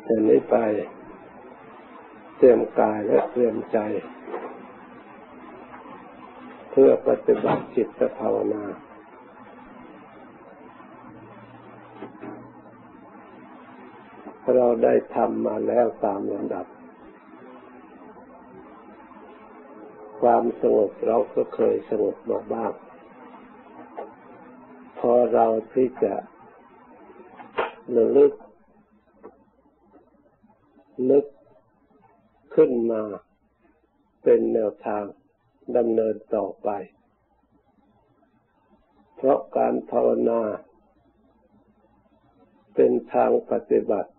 แต่นี้ไปเตรียมกายและเตรียมใจเพื่อปฏิบัติจิตภาวนาเราได้ทำมาแล้วตามลำดับความสงบเราก็เคยสงบมาบ้างพอเราที่จะระลึกนึกขึ้นมาเป็นแนวทางดำเนินต่อไปเพราะการภาวนาเป็นทางปฏิบัติ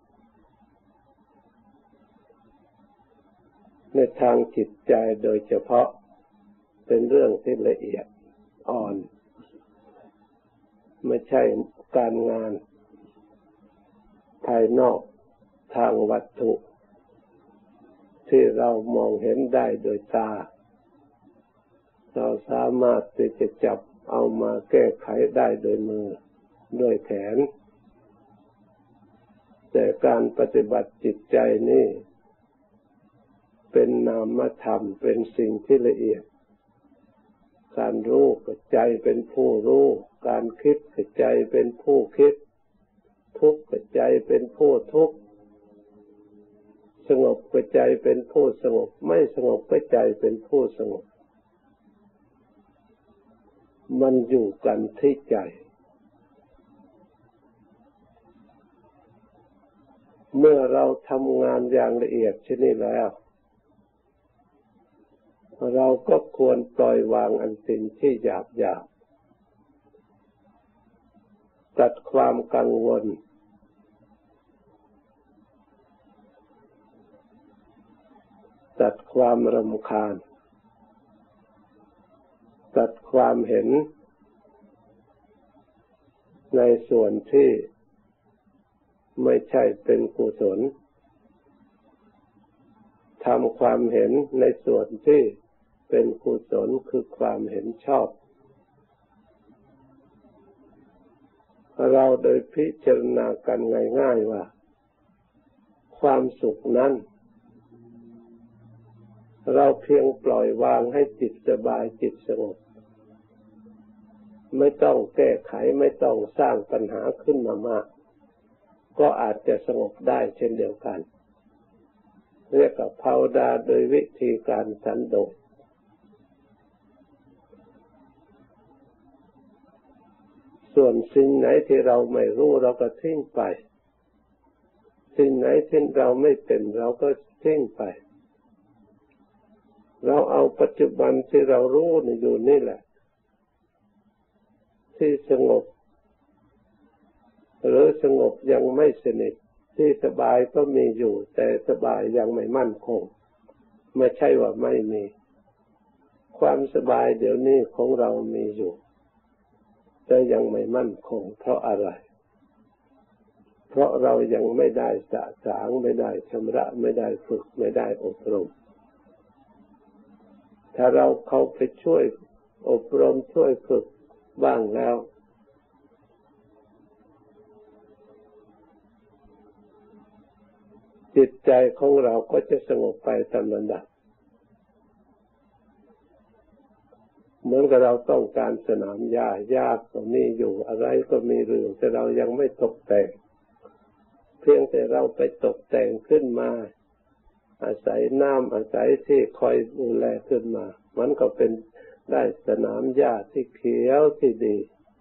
ในทางจิตใจโดยเฉพาะเป็นเรื่องที่ละเอียดอ่อนไม่ใช่การงานภายนอกทางวัตถุที่เรามองเห็นได้โดยตาเราสามารถที่จะจับเอามาแก้ไขได้โดยมือด้วยแขนแต่การปฏิบัติจิตใจนี่เป็นนามธรรมเป็นสิ่งที่ละเอียดการรู้กับใจเป็นผู้รู้การคิดกับใจเป็นผู้คิดทุกข์กับใจเป็นผู้ทุกข์สงบกับใจเป็นผู้สงบไม่สงบกับใจเป็นผู้สงบมันอยู่กันที่ใจเมื่อเราทำงานอย่างละเอียดเช่นนี้แล้วเราก็ควรปล่อยวางอันสิ่งที่หยาบๆตัดความกังวลตัดความรำคาญตัดความเห็นในส่วนที่ไม่ใช่เป็นกุศลทำความเห็นในส่วนที่เป็นกุศลคือความเห็นชอบเราโดยพิจารณากันง่ายๆว่าความสุขนั้นเราเพียงปล่อยวางให้จิตสบายจิตสงบไม่ต้องแก้ไขไม่ต้องสร้างปัญหาขึ้นมามากก็อาจจะสงบได้เช่นเดียวกันเรียกว่าภาวนาโดยวิธีการสันโดษส่วนสิ่งไหนที่เราไม่รู้เราก็ทิ้งไปสิ่งไหนที่เราไม่เป็นเราก็ทิ้งไปเราเอาปัจจุบันที่เรารู้อยู่นี่แหละที่สงบหรือสงบยังไม่สนิทที่สบายก็มีอยู่แต่สบายยังไม่มั่นคงไม่ใช่ว่าไม่มีความสบายเดี๋ยวนี้ของเรามีอยู่แต่ยังไม่มั่นคงเพราะอะไรเพราะเรายังไม่ได้สะสางไม่ได้ชำระไม่ได้ฝึกไม่ได้อบรมถ้าเราเข้าไปช่วยอบรมช่วยฝึกบ้างแล้วจิตใจของเราก็จะสงบไปตามลำดับเหมือนกับเราต้องการสนามหญ้าก็มีอยู่อะไรก็มีเรื่องแต่เรายังไม่ตกแต่งเพียงแต่เราไปตกแต่งขึ้นมาอาศัยน้ำอาศัยที่คอยดูแลขึ้นมามันก็เป็นได้สนามหญ้าที่เขียวที่ดี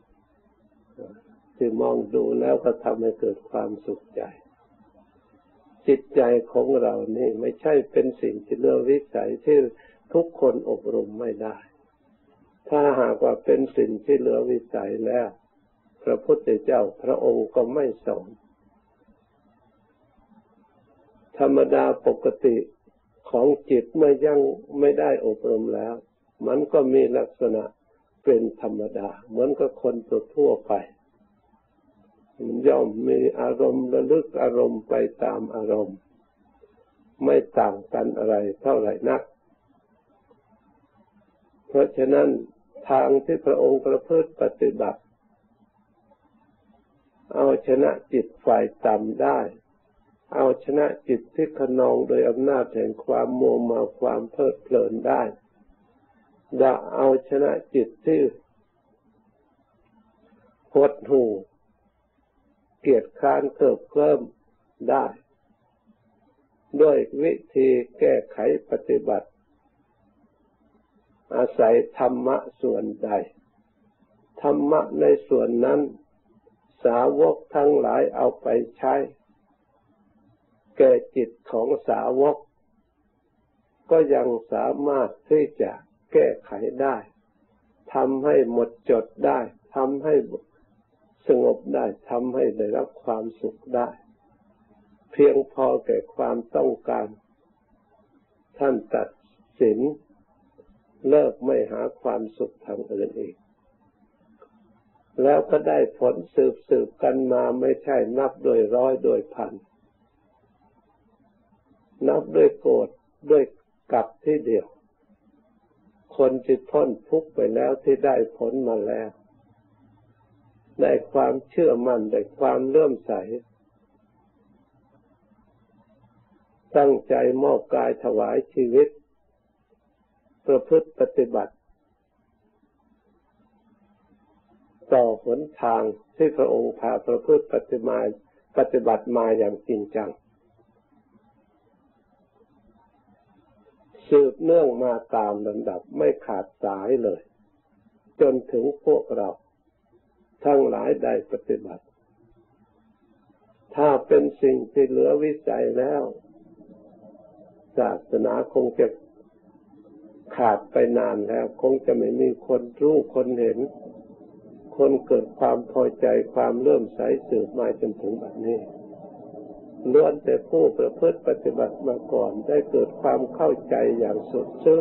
ที่มองดูแล้วก็ทำให้เกิดความสุขใจจิตใจของเรานี่ไม่ใช่เป็นสิ่งที่เหลือวิสัยที่ทุกคนอบรมไม่ได้ถ้าหากว่าเป็นสิ่งที่เหลือวิสัยแล้วพระพุทธเจ้าพระองค์ก็ไม่สอนธรรมดาปกติของจิตเมื่อยังไม่ได้อบรมแล้วมันก็มีลักษณะเป็นธรรมดาเหมือนกับคนทั่วไปมันย่อมมีอารมณ์ระลึกอารมณ์ไปตามอารมณ์ไม่ต่างกันอะไรเท่าไหร่นักเพราะฉะนั้นทางที่พระองค์ประพฤติปฏิบัติเอาชนะจิตฝ่ายต่ำได้เอาชนะจิตที่ขนองโดยอำนาจแห่งความมัวเมาความเพลิดเพลินได้เอาชนะจิตที่หดหู่เกียจคร้านเกิบเคลิ้มได้ด้วยวิธีแก้ไขปฏิบัติอาศัยธรรมะส่วนใดธรรมะในส่วนนั้นสาวกทั้งหลายเอาไปใช้แก่จิตของสาวกก็ยังสามารถที่จะแก้ไขได้ทำให้หมดจดได้ทำให้สงบได้ทำให้ได้รับความสุขได้เพียงพอแก่ความต้องการท่านตัดสินเลิกไม่หาความสุขทางอื่นอีกแล้วก็ได้ผลสืบกันมาไม่ใช่นับโดยร้อยโดยพันนับด้วยโกฏด้วยกับที่เดียวคนที่พ้นทุกข์ไปแล้วที่ได้ผลมาแล้วได้ความเชื่อมั่นได้ความเลื่อมใสตั้งใจมอบกายถวายชีวิตประพฤติปฏิบัติต่อหนทางที่พระองค์พาประพฤติปฏิบัติมาอย่างจริงจังสืบเนื่องมาตามลำดับไม่ขาดสายเลยจนถึงพวกเราทั้งหลายได้ปฏิบัติถ้าเป็นสิ่งที่เหลือวิสัยแล้วศาสนาคงจะขาดไปนานแล้วคงจะไม่มีคนรู้คนเห็นคนเกิดความพอใจความเลื่อมใสสืบมาจนถึงบัดนี้ล้วนแต่ผู้ประพฤติปฏิบัติมาก่อนได้เกิดความเข้าใจอย่างสุดซึ้ง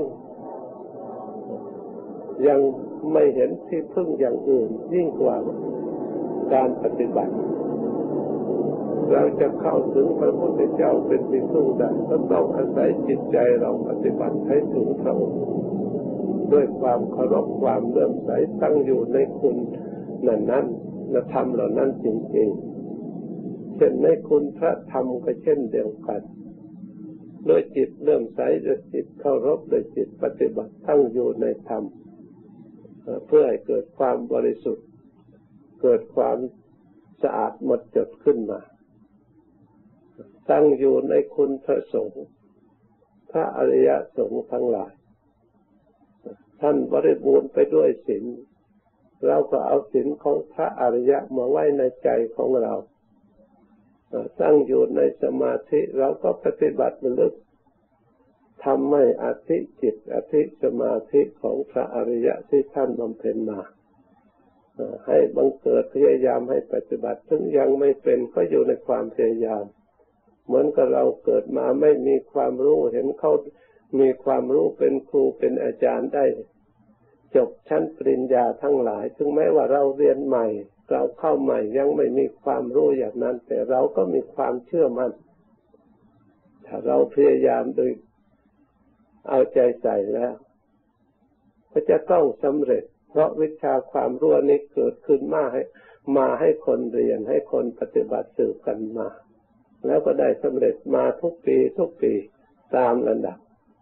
ยังไม่เห็นที่พึ่งอย่างอื่นยิ่งกว่าการปฏิบัติเราจะเข้าถึงพระพุทธเจ้าเป็นที่พึ่งได้ก็ต้องอาศัยจิตใจเราปฏิบัติให้ถึงพระองค์ด้วยความเคารพความเลื่อมใสตั้งอยู่ในคุณนั้นและธรรมเหล่านั้นจริงๆเช่นในคุณพระธรรมก็เช่นเดียวกันด้วยจิตเลื่อมใสด้วยจิตเคารพด้วยจิตปฏิบัติตั้งอยู่ในธรรมเพื่อให้เกิดความบริสุทธิ์เกิดความสะอาดหมดจดขึ้นมาตั้งอยู่ในคุณพระสงฆ์พระอริยสงฆ์ทั้งหลายท่านบริบูรณ์ไปด้วยศีลเราก็เอาศีลของพระอริยะมาไว้ในใจของเราตั้งอยู่ในสมาธิเราก็ปฏิบัติระลึกทำให้อธิจิตอธิสมาธิของพระอริยะที่ท่านบำเพ็ญมาให้บังเกิดพยายามให้ปฏิบัติถึงยังไม่เป็นก็อยู่ในความพยายามเหมือนกับเราเกิดมาไม่มีความรู้เห็นเขามีความรู้เป็นครูเป็นอาจารย์ได้จบชั้นปริญญาทั้งหลายถึงแม้ว่าเราเรียนใหม่เราเข้าใหม่ยังไม่มีความรู้อย่างนั้นแต่เราก็มีความเชื่อมั่นถ้าเราพยายามโดยเอาใจใส่แล้วก็จะต้องสำเร็จเพราะวิชาความรู้นี้เกิดขึ้นมาให้คนเรียนให้คนปฏิบัติสืบกันมาแล้วก็ได้สำเร็จมาทุกปีตามระดับ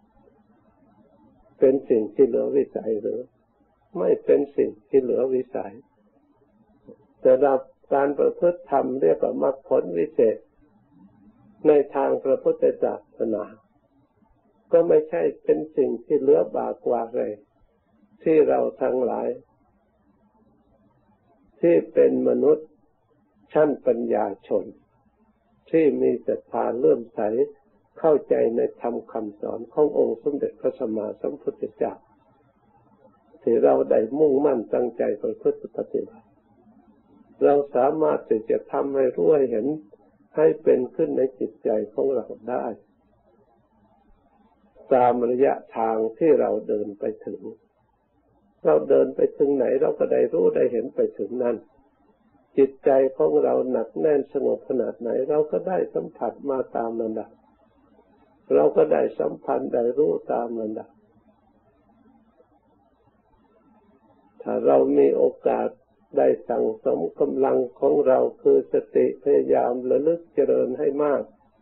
เป็นสิ่งที่เหลือวิสัยหรือไม่เป็นสิ่งที่เหลือวิสัยแต่การประพฤติธรรมเรียกว่ามรรคผลวิเศษในทางพระพุทธศาสนาก็ไม่ใช่เป็นสิ่งที่เหลือบากกว่าเลยที่เราทั้งหลายที่เป็นมนุษย์ชั้นปัญญาชนที่มีศรัทธาเลื่อมใสเข้าใจในธรรมคำสอนขององค์สมเด็จพระสัมมาสัมพุทธเจ้าที่เราได้มุ่งมั่นตั้งใจประพฤติปฏิบัติเราสามารถที่จะทำให้รู้ให้เห็นให้เป็นขึ้นในจิตใจของเราได้ตามระยะทางที่เราเดินไปถึงเราเดินไปถึงไหนเราก็ได้รู้ได้เห็นไปถึงนั้นจิตใจของเราหนักแน่นสงบขนาดไหนเราก็ได้สัมผัสมาตามลำดับเราก็ได้สัมพันธ์ได้รู้ตามลำดับถ้าเรามีโอกาสได้สั่งสมกำลังของเราคือสติพยายามระลึกเจริญให้มาก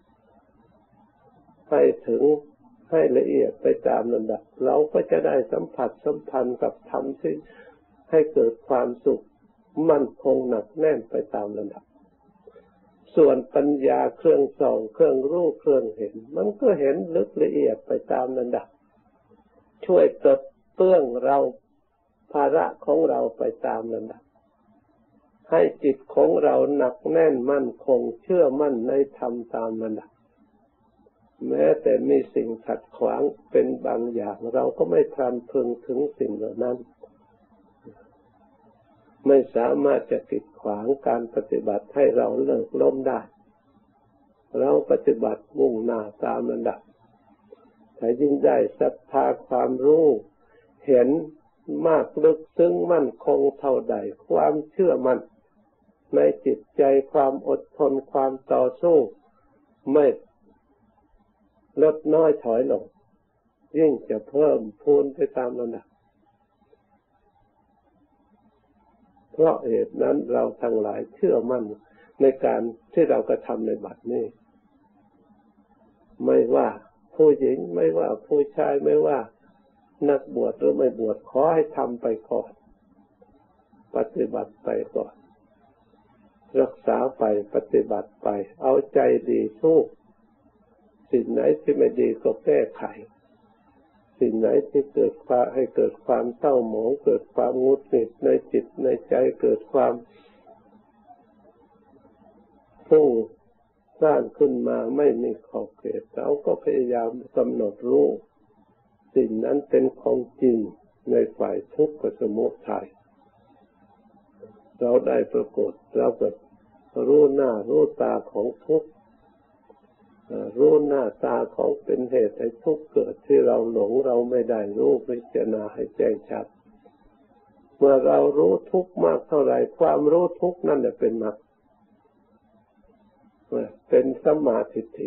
ให้ถึงให้ละเอียดไปตามลำดับเราก็จะได้สัมผัสสัมพันธ์กับธรรมที่ให้เกิดความสุขมั่นคงหนักแน่นไปตามลำดับส่วนปัญญาเครื่องส่องเครื่องรู้เครื่องเห็นมันก็เห็นลึกละเอียดไปตามลำดับช่วยปลดเปลื้องเราภาระของเราไปตามลำดับให้จิตของเราหนักแน่นมั่นคงเชื่อมั่นในธรรมตามลำดับแม้แต่มีสิ่งขัดขวางเป็นบางอย่างเราก็ไม่พลันพรึงถึงสิ่งเหล่านั้นไม่สามารถจะกีดขวางการปฏิบัติให้เราเลิกล้มได้เราปฏิบัติมุ่งหน้าตามลำดับถ้ายิ่งได้ศรัทธาความรู้เห็นมากลึกซึ้งมั่นคงเท่าใดความเชื่อมั่นในจิตใจความอดทนความต่อสู้ไม่ลดน้อยถอยลงยิ่งจะเพิ่มพูนไปตามลำดับเพราะเหตุนั้นเราทั้งหลายเชื่อมั่นในการที่เรากระทำในบัดนี้ไม่ว่าผู้หญิงไม่ว่าผู้ชายไม่ว่านักบวชหรือไม่บวชขอให้ทำไปก่อนปฏิบัติไปก่อนรักษาไปปฏิบัติไปเอาใจดีสู้สิ่งไหนที่ไม่ดีก็แก้ไขสิ่งไหนที่เกิดให้เกิดความเศร้าหมองเกิดความหงุดหงิดในจิตในใจเกิดความฟุ้งซ่านขึ้นมาไม่มีขอบเขตเราก็พยายามกำหนดรู้สิ่งนั้นเป็นของจริงในฝ่ายทุกข์กับสมุทัยเราได้ปรากฏเราก็รู้หน้ารู้ตาของทุกข์รู้หน้าตาของเป็นเหตุให้ทุกข์เกิดที่เราหลงเราไม่ได้รู้พิจารณาให้แจ้งชัดเมื่อเรารู้ทุกข์มากเท่าไหร่ความรู้ทุกข์นั่นแหละเป็นมรรคเป็นสัมมาทิฏฐิ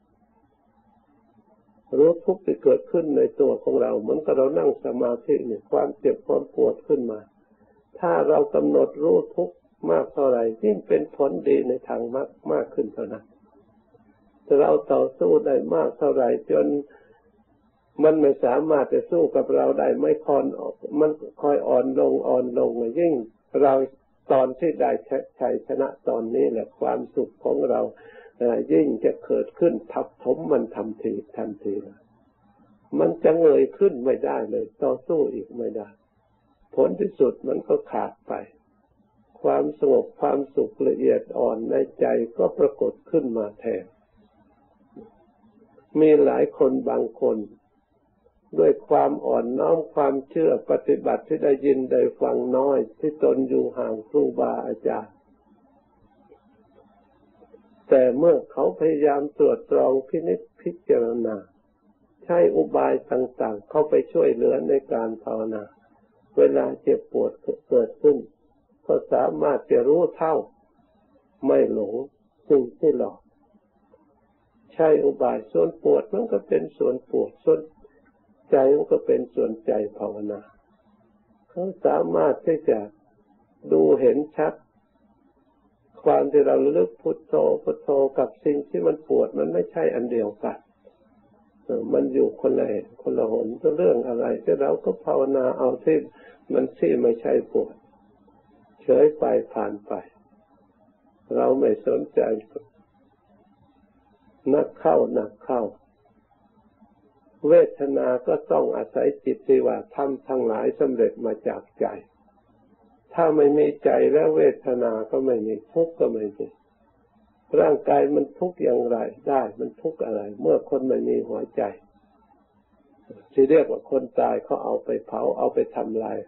รู้ทุกข์ที่เกิดขึ้นในตัวของเราเหมือนกับเรานั่งสมาธิเนี่ยความเจ็บความปวดขึ้นมาถ้าเรากำหนดรู้ทุกข์มากเท่าไหร่ยิ่งเป็นผลดีในทางมรรคมากขึ้นเท่านั้นเราต่อสู้ได้มากเท่าไหร่จนมันไม่สามารถจะสู้กับเราได้ไม่มันค่อยอ่อนลงยิ่งเราตอนที่ได้ชัยชนะตอนนี้แหละความสุขของเรายิ่งจะเกิดขึ้นทับถมมันทันทีมันจะเงยขึ้นไม่ได้เลยต่อสู้อีกไม่ได้ผลที่สุดมันก็ขาดไปความสงบความสุขละเอียดอ่อนในใจก็ปรากฏขึ้นมาแทนมีหลายคนบางคนด้วยความอ่อนน้อมความเชื่อปฏิบัติที่ได้ยินได้ฟังน้อยที่ตนอยู่ห่างครูบาอาจารย์แต่เมื่อเขาพยายามตรวจตรองพินิจพิจารณาใช้อุบายต่างๆเข้าไปช่วยเหลือในการภาวนาเวลาเจ็บปวดเกิดขึ้นก็สามารถจะรู้เท่าไม่หลงสิ่งที่หลอกใช้อุบายส่วนปวดมันก็เป็นส่วนปวดส่วนใจมันก็เป็นส่วนใจภาวนาเขาสามารถที่จะดูเห็นชัดความที่เราระลึกพุทโธกับสิ่งที่มันปวดมันไม่ใช่อันเดียวกันมันอยู่คนละเหตุคนละหนเรื่องอะไรที่เราก็ภาวนาเอาที่มันที่ไม่ใช่ปวดเฉยไปผ่านไปเราไม่สนใจนักเข้าเวทนาก็ต้องอาศัยจิตที่ว่าทำทั้งหลายสำเร็จมาจากใจถ้าไม่มีใจแล้วเวทนาก็ไม่มีทุกข์ก็ไม่มีร่างกายมันทุกข์อย่างไรได้มันทุกข์อะไรเมื่อคนไม่มีหัวใจที่เรียกว่าคนตายเขาเอาไปเผาเอาไปทำลาย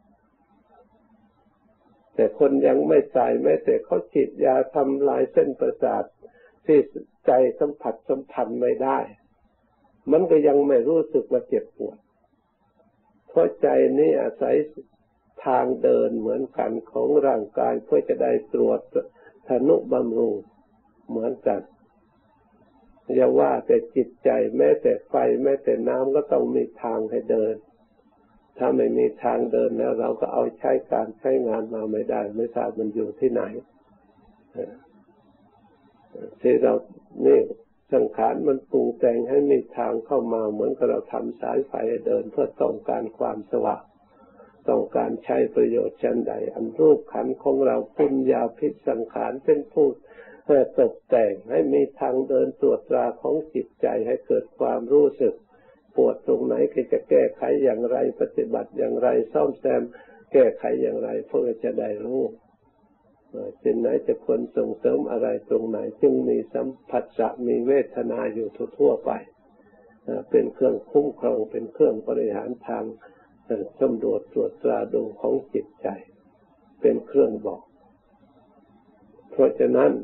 แต่คนยังไม่ตายแม้แต่เขาฉีดยาทำลายเส้นประสาทที่ใจสัมผัสสัมพันธ์ไม่ได้มันก็ยังไม่รู้สึกว่าเจ็บปวดเพราะใจนี้อาศัยทางเดินเหมือนกันของร่างกายเพื่อจะได้ตรวจทนุบำรุงเหมือนกันอย่าว่าแต่จิตใจแม้แต่ไฟแม้แต่น้ำก็ต้องมีทางให้เดินถ้าไม่มีทางเดินแล้วเราก็เอาใช้งานมาไม่ได้ไม่ทราบมันอยู่ที่ไหนที่เรานี่สังขารมันปรุงแต่งให้มีทางเข้ามาเหมือนกับเราทำสายไฟเดินเพื่อต้องการความสว่างต้องการใช้ประโยชน์ชั้นใดอันรูปขันธ์ของเราปุญญาภิสังขารเป็นผู้ตกแต่งให้มีทางเดินตรวจตราของจิตใจให้เกิดความรู้สึกปวดตรงไหนก็จะแก้ไขอย่างไรปฏิบัติอย่างไรซ่อมแซมแก้ไขอย่างไรเพื่อจะได้รู้สิ่งไหนจะควรส่งเสริมอะไรตรงไหนจึงมีสัมผัสจะมีเวทนาอยู่ทั่วไปเป็นเครื่องคุ้มครองเป็นเครื่องบริหารทางสำรวจตรวจตราดูของจิตใจเป็นเครื่องบอกเพราะฉะนั้น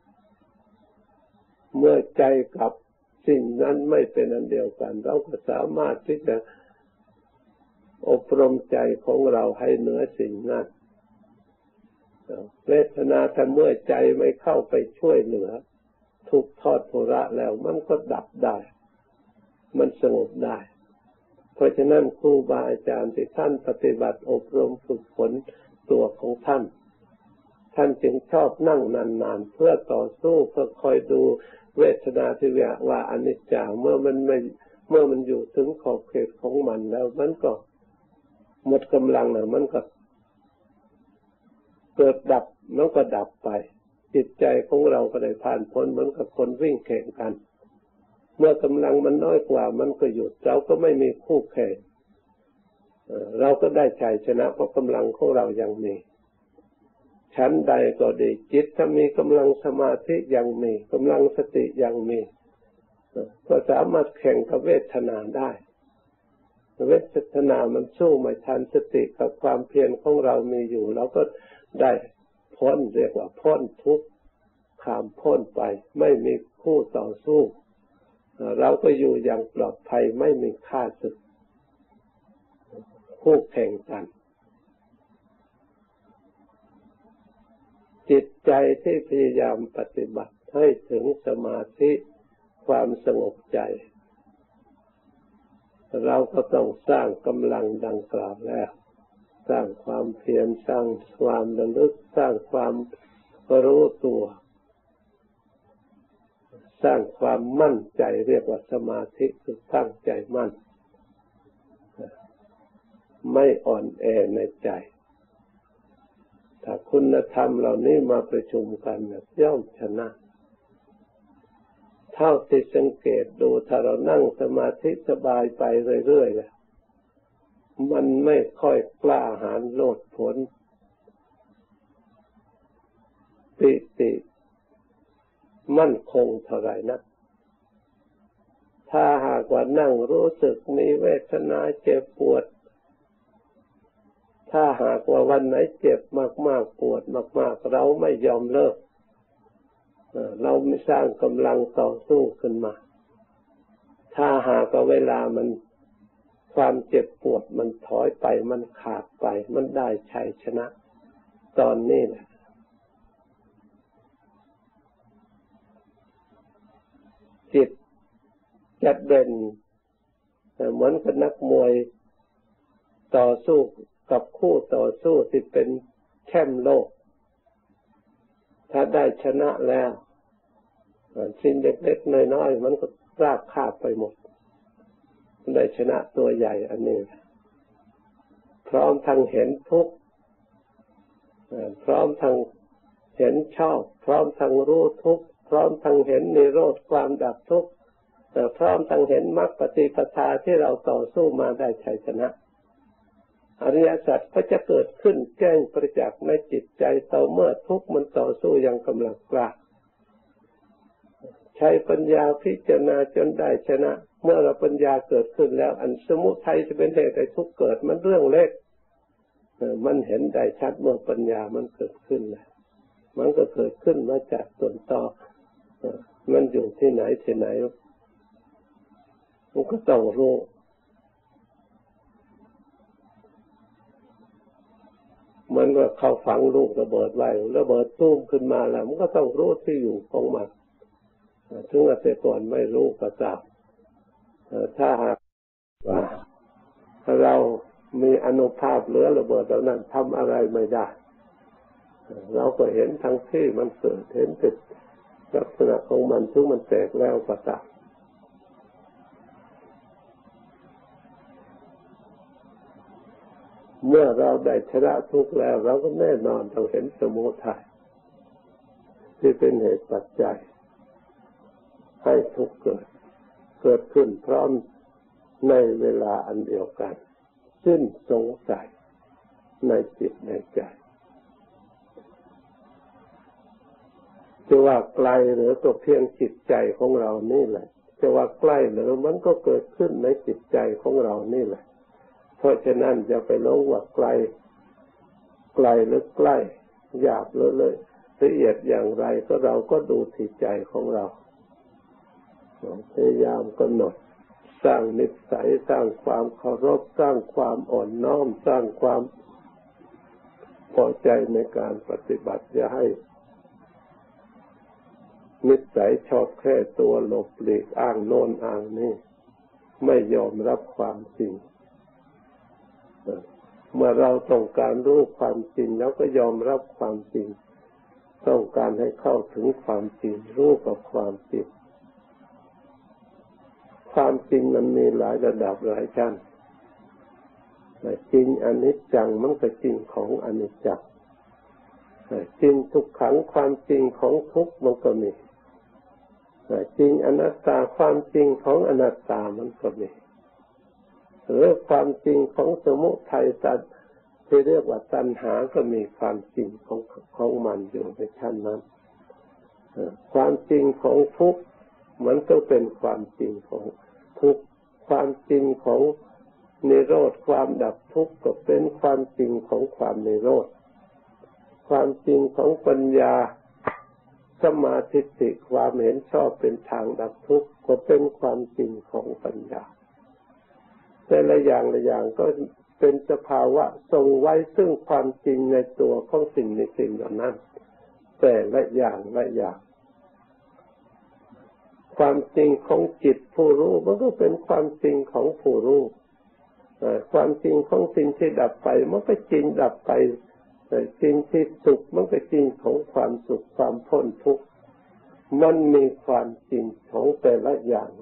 เมื่อใจกับสิ่งนั้นไม่เป็นอันเดียวกันเราก็สามารถที่จะอบรมใจของเราให้เหนือสิ่งนั้นเวทนาถ้าเมื่อใจไม่เข้าไปช่วยเหลือทุกข์ทอดทุระแล้วมันก็ดับได้มันสงบได้เพราะฉะนั้นครูบาอาจารย์ที่ท่านปฏิบัติอบรมฝึกฝนตัวของท่านจึงชอบนั่งนานๆเพื่อต่อสู้เพื่อคอยดูเวทนาที่ว่าอนิจจาเมื่อมันอยู่ถึงขอบเขตของมันแล้วมันก็หมดกำลังนะมันก็เกิดดับมันก็ดับไปจิตใจของเราก็ได้ผ่านพ้นเหมือนกับคนวิ่งแข่งกันเมื่อกำลังมันน้อยกว่ามันก็หยุดเราก็ไม่มีคู่แข่งเราก็ได้ชัยชนะเพราะกำลังของเรายังมีชั้นใดก็ดีจิตถ้ามีกำลังสมาธิยังมีกำลังสติยังมีก็สามารถแข่งกับเวทนาได้เวทนามันสู้ไม่ทันสติกับความเพียรของเรามีอยู่เราก็ได้พ้นเรียกว่าพ้นทุกข์ข้ามพ้นไปไม่มีคู่ต่อสู้เราก็อยู่อย่างปลอดภัยไม่มีข้าศึกคู่แข่งกันจิตใจที่พยายามปฏิบัติให้ถึงสมาธิความสงบใจเราก็ต้องสร้างกำลังดังกล่าวแล้วสร้างความเพียรสร้างความระลึกสร้างความรู้ตัวสร้างความมั่นใจเรียกว่าสมาธิคือตั้งใจมั่นไม่อ่อนแอในใจถ้าคุณธรรมเหล่านี้มาประชุมกันย่อมชนะเท่าที่สังเกตดูถ้าเรานั่งสมาธิสบายไปเรื่อยๆแล้วมันไม่ค่อยกล้าหาญโลดโผนปิติมั่นคงเท่าไหร่นักถ้าหากว่านั่งรู้สึกมีเวทนาเจ็บปวดถ้าหากว่าวันไหนเจ็บมากๆปวดมากๆเราไม่ยอมเลิกเราไม่สร้างกำลังต่อสู้ขึ้นมาถ้าหากว่าเวลามันความเจ็บปวดมันถอยไปมันขาดไปมันได้ชัยชนะตอนนี้แหละจิตจะเด่นเหมือนกับนักมวยต่อสู้กับคู่ต่อสู้ที่เป็นแชมป์โลกถ้าได้ชนะแล้วสิ่งเล็กๆน้อยๆมันก็ราบคาบไปหมดได้ชนะตัวใหญ่อันนี้พร้อมทั้งเห็นทุกข์พร้อมทั้งเห็นชอบพร้อมทั้งรู้ทุกข์พร้อมทั้งเห็นนิโรธความดับทุกข์พร้อมทั้งเห็นมรรคปฏิปทาที่เราต่อสู้มาได้ชัยชนะอริยสัจก็จะเกิดขึ้นแจ้งประจักษ์ในจิตใจต่อเมื่อทุกข์มันต่อสู้อย่างกำลังกล้าใช้ปัญญาพิจารณาจนได้ชนะเมื่อเราปัญญาเกิดขึ้นแล้วอันสมุทัยจะเป็นเหตุให้ทุกข์เกิดมันเรื่องเล็กมันเห็นได้ชัดเมื่อปัญญามันเกิดขึ้นแล้วมันก็เกิดขึ้นมาจากต้นตอมันอยู่ที่ไหนมันก็ต้องรู้มันก็เข้าฝังลูกระเบิดไว้ระเบิดตุ้มขึ้นมาแล้วมันก็ต้องรู้ที่อยู่ของมันถึงแต่ก่อนไม่รู้ก็ตามถ้าหากว่าเรามีอานุภาพเหลือระเบิดเหล่านั้นทำอะไรไม่ได้เราก็เห็นทั้งที่มันเกิดเห็นติดลักษณะของมันถึงมันแตกแล้วก็ตามเมื่อเราได้ชนะทุกข์แล้วเราก็แน่นอนต้องเห็นสมุทัยที่เป็นเหตุปัจจัยให้ทุกข์เกิดขึ้นพร้อมในเวลาอันเดียวกันสิ้นสงสัยในจิตในใจจะว่าไกลหรือก็เพียงจิตใจของเรานี่แหละจะว่าใกล้หรือมันก็เกิดขึ้นในจิตใจของเรานี่แหละเพราะฉะนั้นจะไปลงว่าไกลหรือใกล้หยาบหรือละเอียดอย่างไรก็เราก็ดูที่ใจของเราพยายามกำหนดสร้างนิสัยสร้างความเคารพสร้างความอ่อนน้อมสร้างความพอใจในการปฏิบัติอย่าให้นิสัยชอบแค่ตัวหลบหลีกอ้างโน้นอ้างนี่ไม่ยอมรับความจริงเมื่อเราต้องการรู้ความจริงแล้วก็ยอมรับความจริงต้องการให้เข้าถึงความจริงรู้กับความจริงความจริงมันมีหลายระดับหลายชั้นจริงอนิจจังมันก็จริงของอนิจจังจริงทุกขังความจริงของทุกข์มันก็มีจริงอนัตตาความจริงของอนัตตามันก็มีหรือความจริงของสมุทัยสัตว์ที่เรียกว่าตัณหาก็มีความจริงของมันอยู่ในชั้นนั้นความจริงของทุกข์มันก็เป็นความจริงของทุกข์ความจริงของนิโรธความดับทุกข์ก็เป็นความจริงของความนิโรธความจริงของปัญญาสมาธิความเห็นชอบเป็นทางดับทุกข์ก็เป็นความจริงของปัญญาแต่ละอย่างก็เป็นสภาวะทรงไว้ซึ่งความจริงในตัวของสิ่งในสิ่งเหล่านั้นแต่ละอย่างความจริงของจิตผู้รู้มันก็เป็นความจริงของผู้รู้ความจริงของสิ่งที่ดับไปมันก็จริงดับไปสิ่งที่สุขมันก็จริงของความสุขความพ้นทุกข์มันมีความจริงของแต่ละอย่าง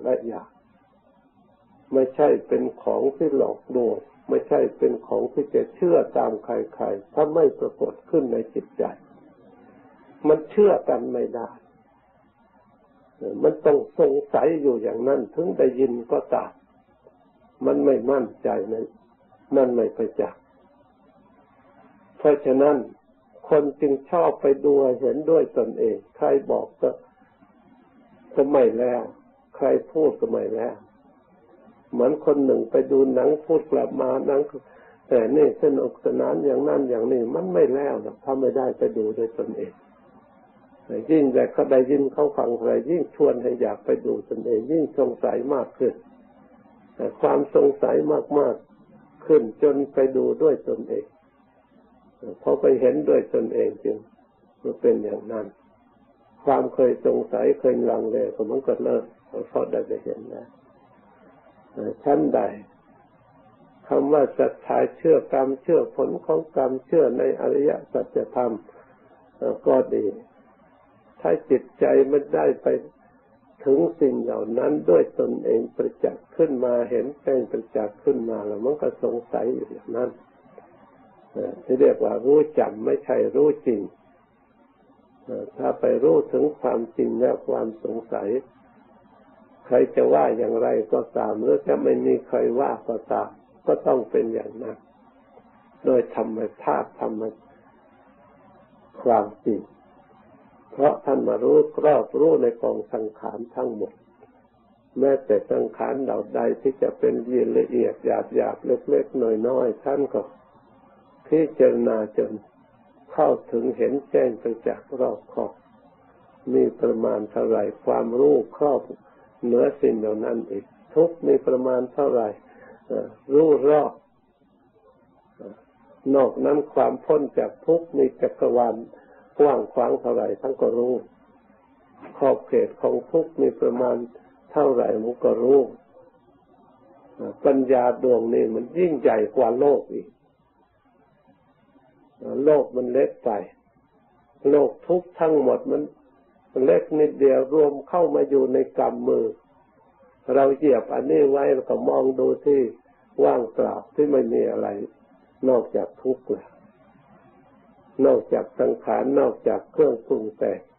ไม่ใช่เป็นของที่หลอกลวงไม่ใช่เป็นของที่จะเชื่อตามใครๆถ้าไม่ปรากฏขึ้นในจิตใจมันเชื่อกันไม่ได้มันต้องสงสัยอยู่อย่างนั้นถึงได้ยินก็ตามมันไม่มั่นใจนั่นไม่ประจักษ์เพราะฉะนั้นคนจึงชอบไปดูเห็นด้วยตนเองใครบอกก็ไม่แล้วใครพูดก็ไม่แล้วเหมือนคนหนึ่งไปดูหนังพูดกลับมาหนังแต่นี่สนุกสนานอย่างนั้นอย่างนี้มันไม่แล้วหรอกถ้าไม่ได้ไปดูด้วยตนเองยิ่งแต่เขาได้ยินเขาฟังอะไรยิ่งชวนให้อยากไปดูตนเองยิ่งสงสัยมากขึ้นความสงสัยมากๆขึ้นจนไปดูด้วยตนเองพอไปเห็นด้วยตนเองจึงเป็นอย่างนั้นความเคยสงสัยเคยลังเลก็มันก็เลิกเพราะได้ไปเห็นแล้วชั้นใดคำว่าศรัทธาเชื่อกรรมเชื่อผลของกรรมเชื่อในอริยสัจธรรมก็ดีถ้าจิตใจมันได้ไปถึงสิ่งเหล่านั้นด้วยตนเองประจักษ์ขึ้นมาเห็นแจ้งประจักษ์ขึ้นมาแล้วมันก็สงสัยอยู่อย่างนั้นที่เรียกว่ารู้จำไม่ใช่รู้จริงถ้าไปรู้ถึงความจริงแล้วความสงสัยใครจะว่าอย่างไรก็ตามหรือจะไม่มีใครว่าก็ตามก็ต้องเป็นอย่างนั้นโดยธรรมชาติความจริงเพราะท่านมารู้รอบรู้ในกองสังขารทั้งหมดแม้แต่สังขารเหล่าใดที่จะเป็นละเอียดหยาบเล็กๆน้อยๆท่านก็พิจารณาจนเข้าถึงเห็นแจ้งประจักษ์รอบขอบมีประมาณเท่าไรความรู้ครอบเหนือสิ่งเหล่านั้นอีกทุกมีประมาณเท่าไรรู้รอบนอกนั้นความพ้นจากทุกมีจักรวาลกว้างขวางเท่าไรทั้งก็รู้ขอบเขตของทุกมีประมาณเท่าไรมันก็รู้ปัญญาดวงนี้มันยิ่งใหญ่กว่าโลกอีกโลกมันเล็กไปโลกทุกทั้งหมดมันเล็กนิดเดียวรวมเข้ามาอยู่ในกำมือเราเหยียบอันนี้ไว้แล้วก็มองดูที่ว่างเปล่าที่ไม่มีอะไรนอกจากทุกข์นอกจากสังขารนอกจากเครื่องปรุงแต่ง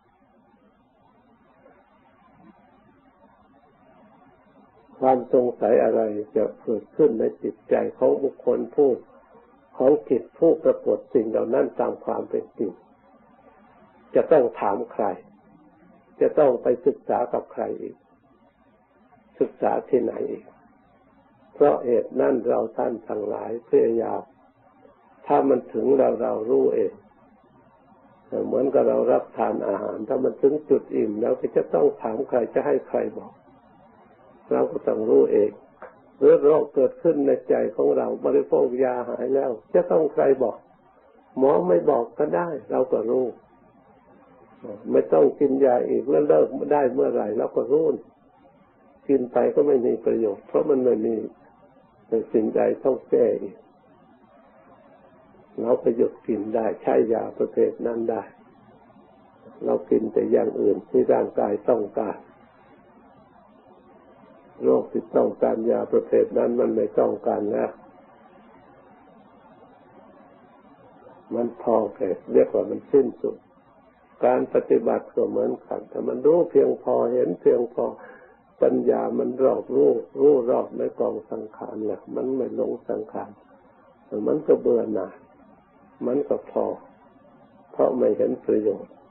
ความสงสัยอะไรจะเกิดขึ้นในจิตใจของบุคคลผู้ของจิตผู้ปรากฏสิ่งเหล่านั้นตามความเป็นจริงจะต้องถามใครจะต้องไปศึกษากับใครอีกศึกษาที่ไหนอีกเพราะเหตุนั้นเราท่านทั้งหลายพยายามถ้ามันถึงเรารู้เองเหมือนกับเรารับทานอาหารถ้ามันถึงจุดอิ่มแล้วก็จะต้องถามใครจะให้ใครบอกเราก็ต้องรู้เองหรือโรคเกิดขึ้นในใจของเราบริโภคยาหายแล้วจะต้องใครบอกหมอไม่บอกก็ได้เราก็รู้ไม่ต้องกินยาอีกแล้วเลิกได้เมื่อไหร่เราก็รู้กินไปก็ไม่มีประโยชน์เพราะมันไม่มีสิ่งใดต้องแก้อีกเราไปหยุดกินได้ใช้ยาประเภทนั้นได้เรากินแต่อย่างอื่นที่ร่างกายต้องการโรคที่ต้องการยาประเภทนั้นมันไม่ต้องการแล้วมันพอแก่เรียกว่ามันสิ้นสุดการปฏิบัติก็เหมือนกันถ้ามันรู้เพียงพอเห็นเพียงพอปัญญามันรอบรู้รอบในกองสังขารแหละมันไม่หลงสังขารมันก็เบื่อหน่ายมันก็พอเพราะไม่เห็นประโยชน์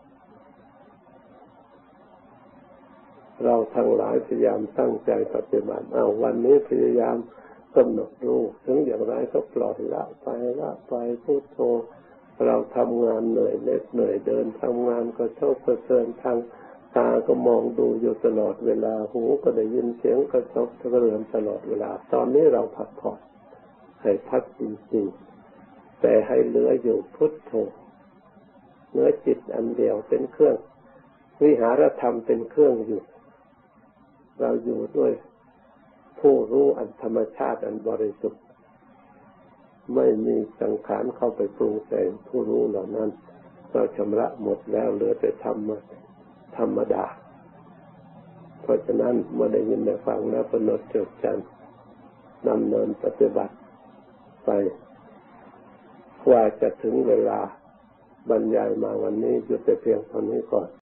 เราทั้งหลายพยายามตั้งใจปฏิบัติวันนี้พยายามกำหนดรู้ถึงอย่างไรก็ปล่อยละไปพุทโธเราทำงานเหนื่อยเหน็ดเหนื่อยเดินทำงานก็ชอบกระเทือนทางตาก็มองดูอยู่ตลอดเวลาหูก็ได้ยินเสียงกระทบกระเทือนตลอดเวลาตอนนี้เราพักผ่อนให้พักจริงๆแต่ให้เหลืออยู่พุทโธเนื้อจิตอันเดียวเป็นเครื่องวิหารธรรมเป็นเครื่องอยู่เราอยู่ด้วยผู้รู้อันธรรมชาติอันบริสุทธิ์ไม่มีสังขารเข้าไปปรุงแต่งผู้รู้เหล่านั้นเราชำระหมดแล้วเหลือแต่ธรรมดาเพราะฉะนั้นเมื่อได้ยินได้ฟังแล้วกำหนดจดจำดำเนินปฏิบัติไปว่าจะถึงเวลาบรรยายมาวันนี้หยุดแต่เพียงเท่านี้ก่อน